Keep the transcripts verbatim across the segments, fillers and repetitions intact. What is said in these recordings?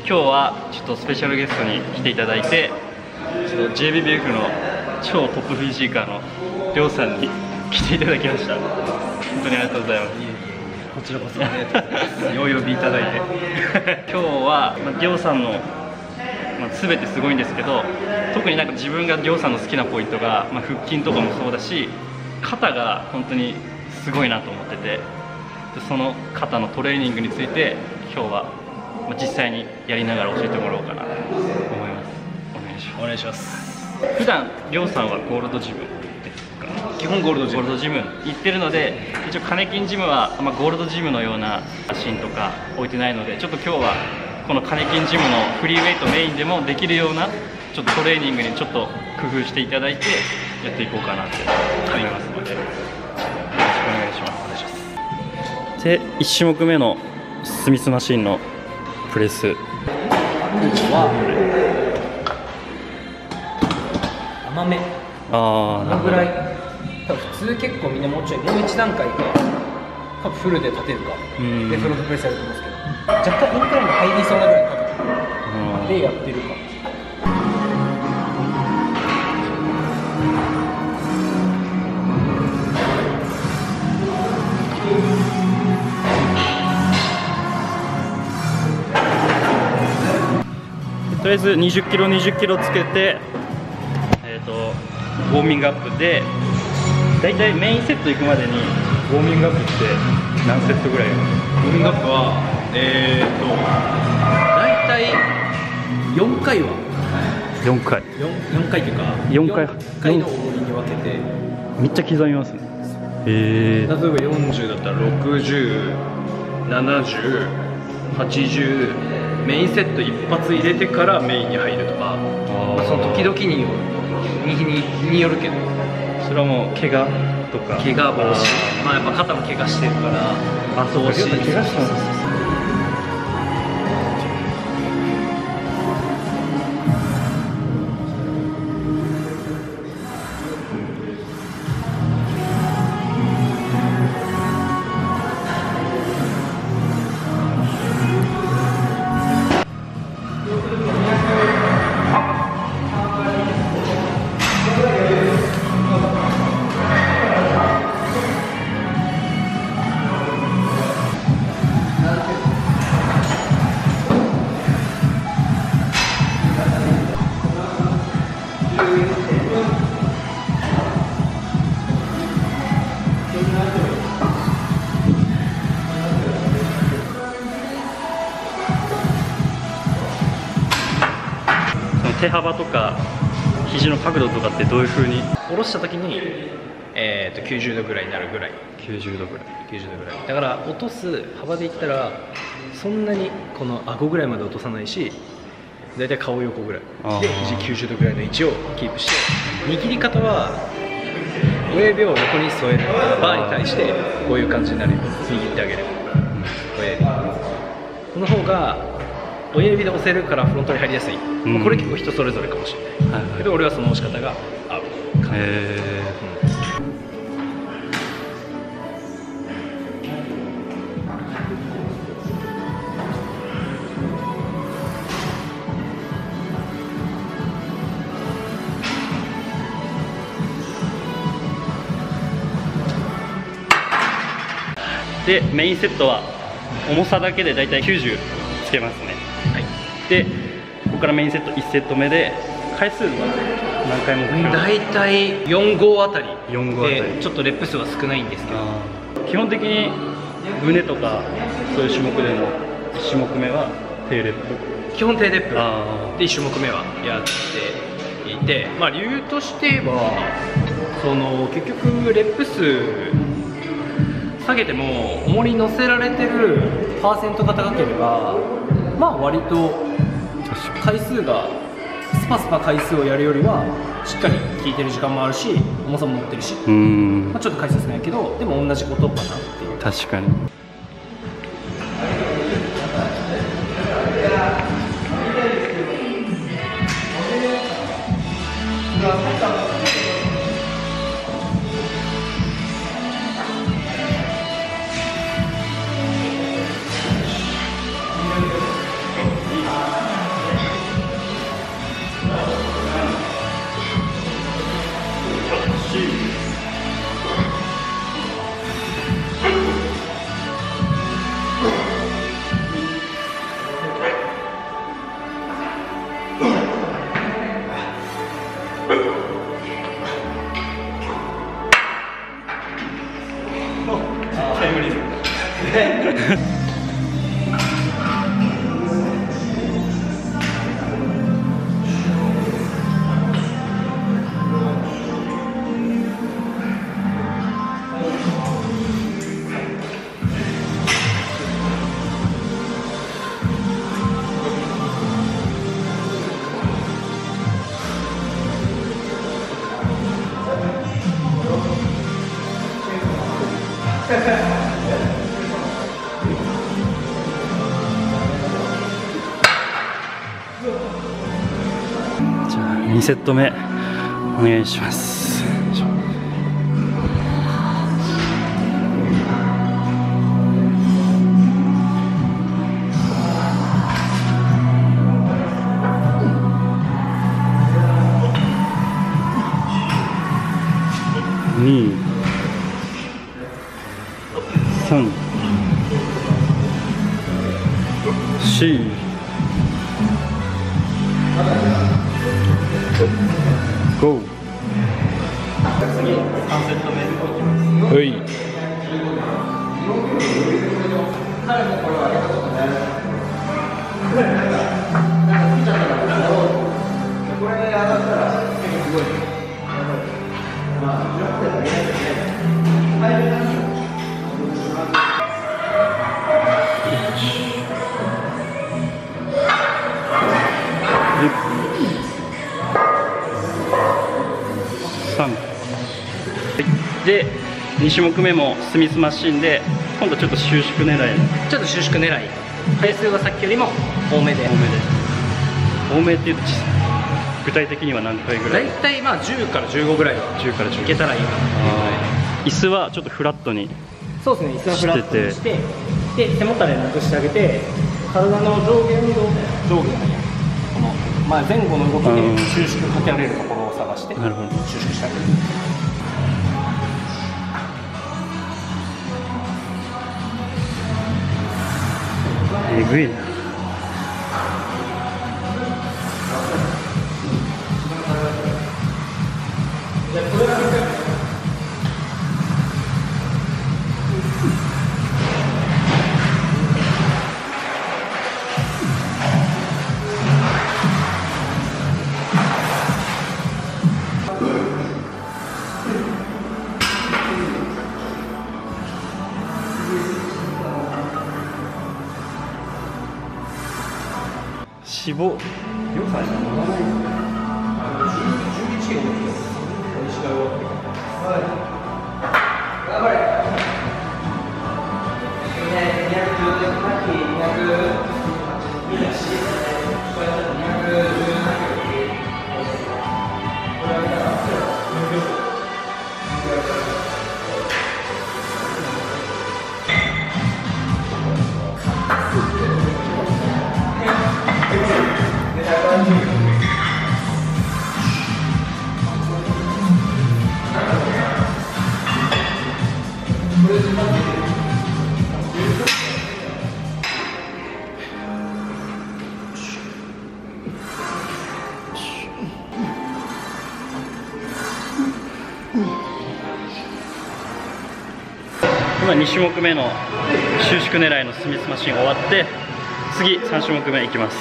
今日はちょっとスペシャルゲストに来ていただいて、ちょっと ジェイビービーエフ の超トップフィジーカーのりょうさんに来ていただきました。本当にありがとうございます。 こちらこそありがとうございます。お呼びいただいて今日はりょうさんの、まあ、全てすごいんですけど、特になんか自分がりょうさんの好きなポイントが、まあ、腹筋とかもそうだし、肩が本当にすごいなと思ってて、でその肩のトレーニングについて今日は、まあ、実際にやりながら教えてもらおうかなと思います。お願いします。 お願いします。 普段りょうさんはゴールドジムですか？ 基本ゴールドジムゴールドジム行ってるので、一応カネキンジムは、まあ、ゴールドジムのようなマシンとか置いてないので、ちょっと今日はこのカネキンジムのフリーウェイトメインでもできるようなちょっとトレーニングにちょっと工夫していただいてやっていこうかなって思いますので、よろしくお願いします。お願いします。でいち種目目のスミスマシンのプレスは甘め、 あこのぐらい。多分普通結構みんなもうちょいもう一段階か多分フルで立てるかでフロントプレスやると思うんですけど、若干インクラインが入りそうなぐらいの角度でやってるか。 とりあえずにじゅっキロにじゅっキロつけて、えー、とウォーミングアップでだいたいメインセット行くまでにウォーミングアップって何セットぐらい？ウォーミングアップはえー、っとだいたいよんかいはよんかい 4, 4回というかよんかいよんかいの重りに分けてめっちゃ刻みますね。へえ。 例えばよんじゅうだったらろくじゅう、ななじゅう、はちじゅう、メインセット一発入れてからメインに入るとか、まあ、その時々による日にによるけど、 それはもう怪我とか怪我防止、まあやっぱ肩も怪我してるから、 あ、そうか、怪我したんです。手幅とか肘の角度とかってどういう風に下ろした時に、えー、ときゅうじゅうどぐらいになるぐらい、 きゅうじゅうどぐらいきゅうじゅうどぐらいだから落とす幅でいったらそんなにこの顎ぐらいまで落とさないし、だいたい顔横ぐらいで肘きゅうじゅうどぐらいの位置をキープして、握り方は親指を横に添える、バーに対してこういう感じになるように握ってあげる、親指この方が親指で押せるからフロントに入りやすい、うん、これ結構人それぞれかもしれない、はいはい、けど俺はその押し方が合うかな。へー。でメインセットは重さだけでだいたいきゅうじゅうつけますね。はい、でここからメインセットいちセット目で回数は何回もだいたいよんごうあたりよんごうあたりでちょっとレップ数は少ないんですけど、 基本的に胸とかそういう種目でもいち種目目は低レップ、 基本低レップでいち種目目はやっていて、まあ理由としてはその結局レップ数下げても重り乗せられてるパーセントが高ければ、まあ割と回数がスパスパ回数をやるよりはしっかり効いてる時間もあるし、重さも持ってるし、うん、まあちょっと回数少ないけどでも同じことかなっていう。 確かに。 にセット目お願いします。に、さん、し、ご。次、さんセット目。はい。でに種目目もスミスマシンで、今度ちょっと収縮狙い、 ちょっと収縮狙い、回数がさっきよりも多めで多めで多めっていうと具体的には何回ぐらい？ 大体まあじゅうからじゅうごぐらいはじゅうからじゅうごいけたらいいかなっていうぐらい。 椅子はちょっとフラットに、 そうですね、椅子はフラットにして、で背もたれなくしてあげて、体の上下運動、上下この、まあ、前後の動きで収縮かけられるところを探して収なるほど縮してあげる。 えぐいな。脂肪今に種目目の収縮狙いのスミスマシンが終わって、次さん種目目いきます。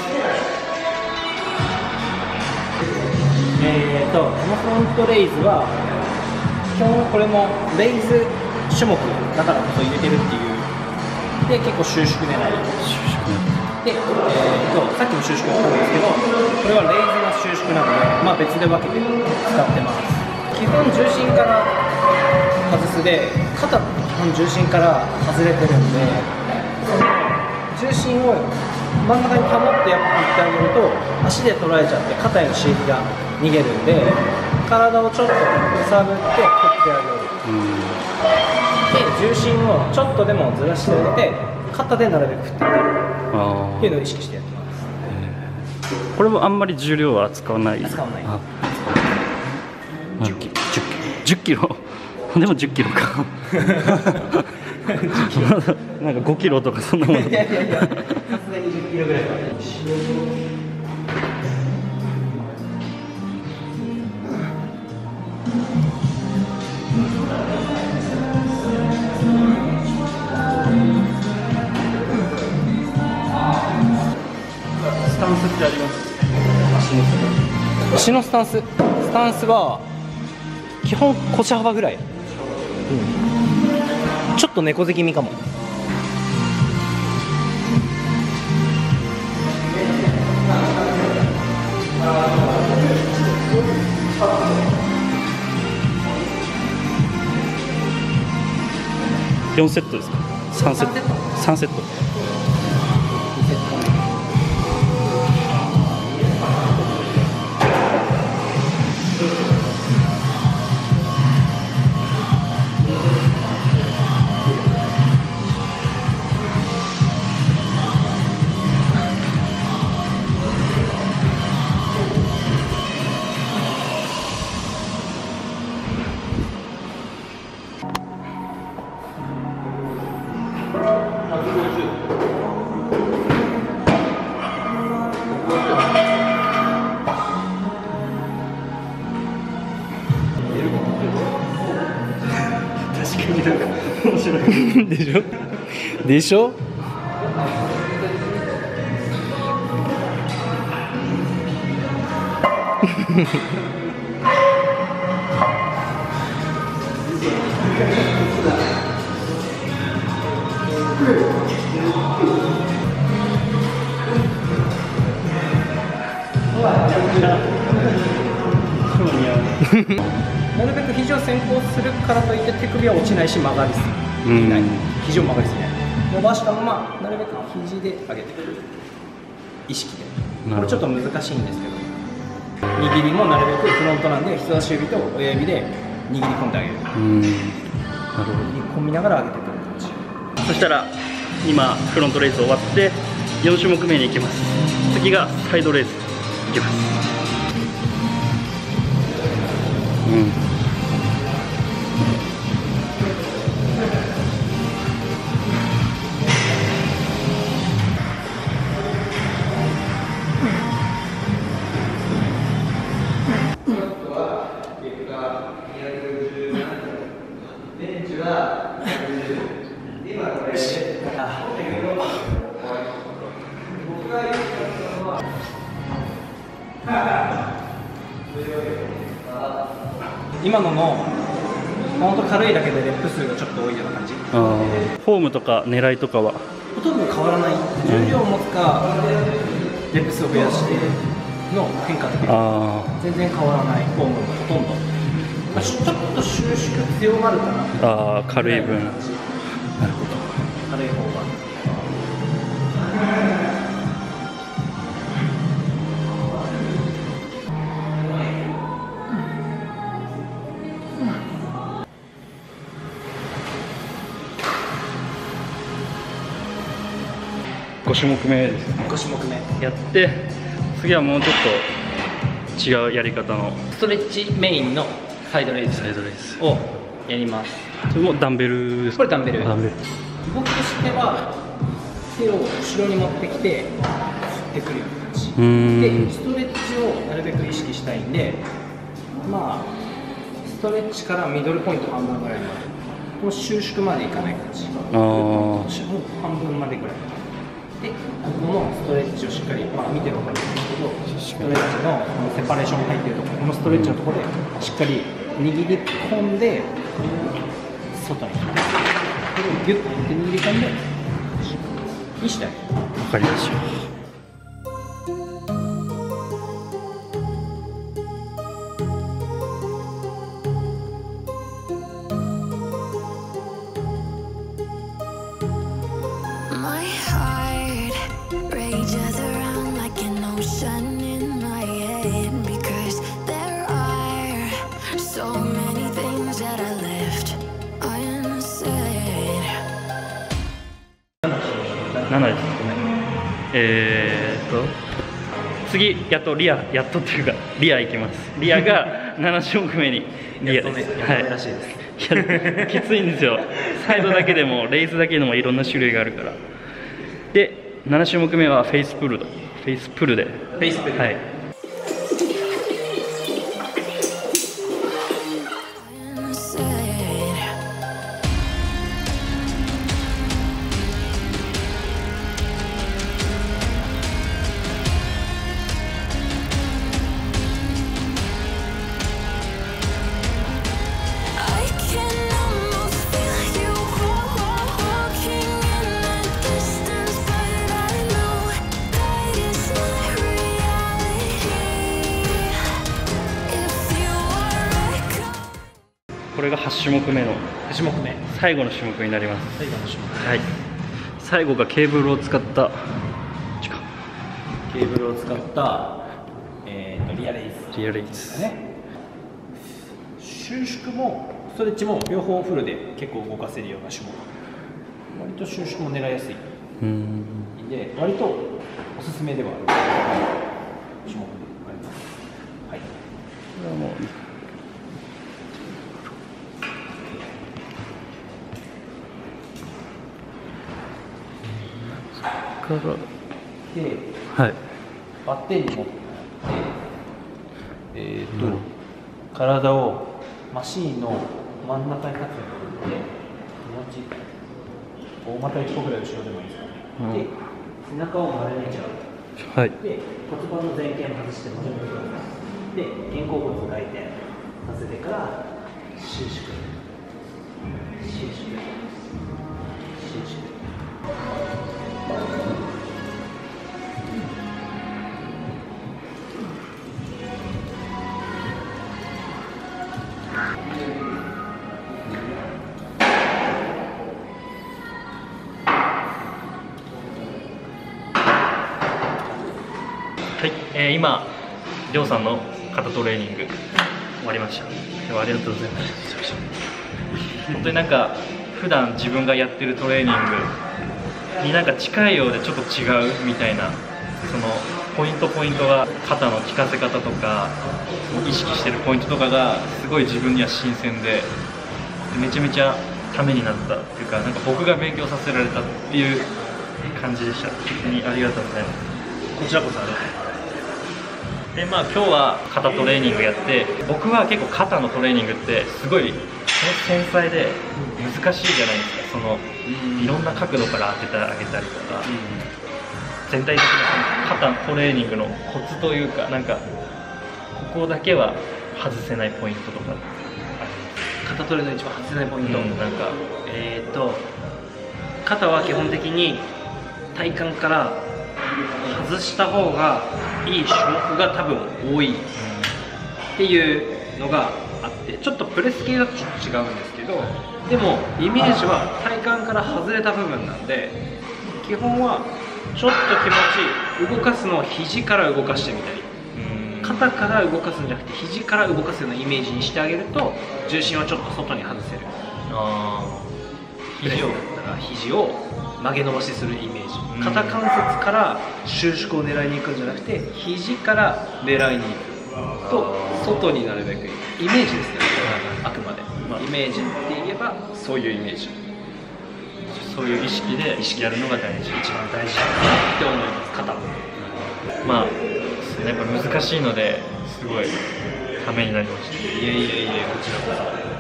えーとこのフロントレイズは基本これもレイズ種目だからこそ入れてるっていうで、結構収縮狙いで、えー、とさっきも収縮したんですけど、これはレイズの収縮なので、まあ、別で分けて使ってます。基本重心から外すで、肩も基本重心から外れてるんで、その重心を真ん中に保ってやっぱ振ってあげると足で捉えちゃって肩への刺激が逃げるんで、体をちょっと揺さぶって振ってあげる。で重心をちょっとでもずらしてあげて、肩でなるべく振ってあげるっていうのを意識してやってます。 これもあんまり重量は使わない。 使わない。 じゅっキロ、じゅっキロでもじゅっキロかなんかごキロとかそんなもん。いやいやいや、さすがにじゅっキロぐらいは。スタンスってあります？足のスタンス。スタンスは基本腰幅ぐらい、うん、ちょっと猫背気味かも。よんセットですか？さんセット。さんセット。 確かになんか面白いでしょでしょなるべく肘を先行するからといって手首は落ちないし曲がりすぎない、肘を曲がりすぎない、伸ばしたままなるべく肘で上げてくる意識で。これちょっと難しいんですけど、握りもなるべくフロントなんで人差し指と親指で握り込んであげる。うんなるほど。握り込みながら上げてくる感じ。 そしたら今フロントレース終わってよん種目めに行きます。次がサイドレース行きます。うん今のの本当軽いだけでレップ数がちょっと多いような感じ。 あーフォームとか狙いとかはほとんど変わらない。重量を持つかレップ数を増やしての変化だけ。 あ全然変わらないフォームがほとんど、まあ、ちょっと収縮強まるかな。 あー軽い分なるほど。 軽い方がご種目目ですね。 ご種目目やって次はもうちょっと違うやり方のストレッチメインのサイドレースサイドレースをやります。 それもダンベルですか？ これダンベル。 ダンベル動きとしては手を後ろに持ってきて振ってくるような感じうーんで、ストレッチをなるべく意識したいんで、まあストレッチからミドルポイント半分ぐらいまで、この収縮までいかない感じ、 あーもう半分までぐらいで、ここのストレッチをしっかり、まあ見てる分かるんですけど、ストレッチのこのセパレーション入ってるところ、このストレッチのところでしっかり握り込んで外に、これをギュッと握り込んでにしてあげる。 わかりました。 My heart rages around like an ocean in my head because there are so many things that I left unsaid. ななですね。えーっと次やっとリアやっとっていうかリア行きます。リアがなな種目目にリアです。はい。 らしいです。 いやきついんですよ。サイドだけでもレースだけでもいろんな種類があるから。でなな種目目はフェイスプルド、フェイスプルで。 フェイスプル。 はい。これがはち種目目のはち種目目最後の種目になります。 最後の種目。 はい。最後がケーブルを使ったケーブルを使った、えー、とリアレイズリアレイズね。収縮もストレッチも両方フルで結構動かせるような種目、割と収縮も狙いやすいうんで、割とおすすめではある種目であります。はい。これはもうからではいバッテンに持ってえー、っと、うん、体をマシーンの真ん中に立つので気持ち大股いっこぐらい後ろでもいいですか、うん、で背中を丸めちゃう、はい、で骨盤の前傾も外して丸めてください。で肩甲骨回転させてから収縮収縮収縮はい、えー、今、りょうさんの肩トレーニング終わりました。ではありがとうございます。本当になんか普段自分がやってるトレーニングになんか近いようでちょっと違うみたいな、そのポイントポイントが肩の効かせ方とかその意識してるポイントとかがすごい自分には新鮮で、めちゃめちゃためになったっていうか、なんか僕が勉強させられたっていう感じでした。本当にありがとうございます。 こちらこそありがとうございます。 でまあ、今日は肩トレーニングやって、僕は結構肩のトレーニングってすごい繊細で難しいじゃないですか。そのいろんな角度から当ててあげたりとか、全体的なその肩トレーニングのコツというか、なんかここだけは外せないポイントとかあります。 肩トレの一番外せないポイント、 うん、なんかえー、っと肩は基本的に体幹から外した方がいい種目が多分多いっていうのがあって、ちょっとプレス系だとちょっと違うんですけど、でもイメージは体幹から外れた部分なんで、基本はちょっと気持ちいい動かすのを肘から動かしてみたり、肩から動かすんじゃなくて肘から動かすようなイメージにしてあげると重心はちょっと外に外せる。 あ肘をだったら肘を曲げ伸ばしするイメージ、肩関節から収縮を狙いに行くんじゃなくて肘から狙いに行くと外になるべくイメージですね、あくまで、まあ、イメージって言えばそういうイメージ、 そういう意識で意識やるのが大事、 一番大事だなって思います。肩まあやっぱ難しいのですごいためになりました。 いやいやいや、こちらこ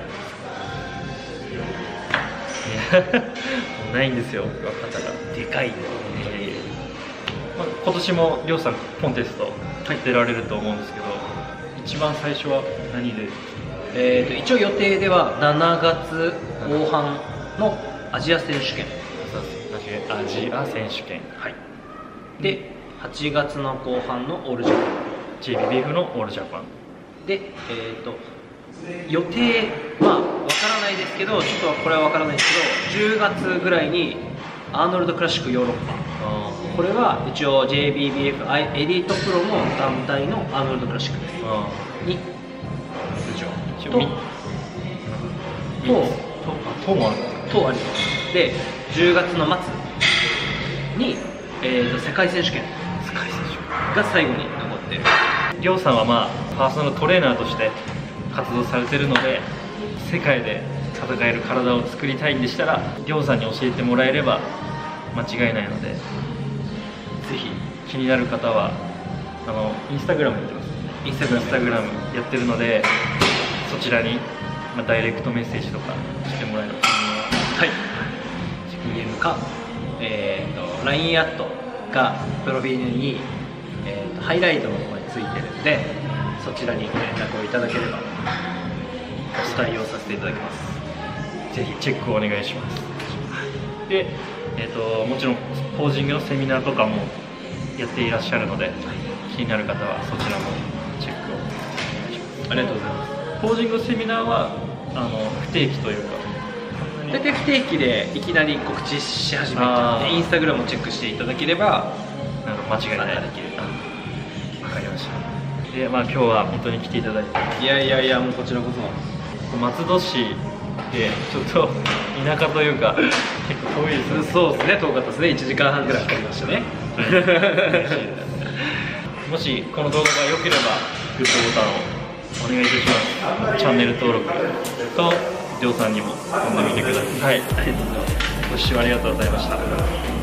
そいやないんですよ、肩がでかいの。 まあ、今年もりょうさんコンテスト出られると思うんですけど、一番最初は何で？ えーと一応予定ではしちがつこう半のアジア選手権、 アジア選手権、 はい、ではちがつの後半のオールジャパンジェイビービーエフ のオールジャパンで、えーと予定まあわからないですけど、ちょっとこれはわからないですけど、じゅうがつぐらいにアーノルドクラシックヨーロッパ、これは一応 ジェイビービーエフ エリートプロの団体のアーノルドクラシックですに出場ととともあるとあります。でじゅうがつの末に、えー、と世界選手権世界選手権が最後に残ってる。 りょうさんはまあパーソナルトレーナーとして活動されてるので、世界で戦える体を作りたいんでしたらりょうさんに教えてもらえれば間違いないので、ぜひ気になる方はあのインスタグラムやってます、インスタグラムインスタグラムやってるので、そちらに、まあ、ダイレクトメッセージとかしてもらえれば。 はい、ディーエム か、えー、と ライン アットがプロフィールに、えー、とハイライトの方についてるんで、そちらにご連絡をいただければお対応させていただきます。 ぜひチェックをお願いします。で、えー、ともちろんポージングのセミナーとかもやっていらっしゃるので、気になる方はそちらもチェックをお願いします。 ありがとうございます。 ポージングセミナーはあの不定期というか、 大体不定期でいきなり告知し始めちゃって、インスタグラムをチェックしていただければなんか間違いない。わかりました。で、まあ今日は本当に来ていただいて、 いやいやいや、もうこちらこそ松戸市でちょっと田舎というか結構遠いですね。 そうですね、遠かったですね。いちじかんはんぐらいかかりましたね。 もしこの動画が良ければグッドボタンをお願いいたします。チャンネル登録とりょうさんにも飛んでみてください。はい、ご視聴ありがとうございました。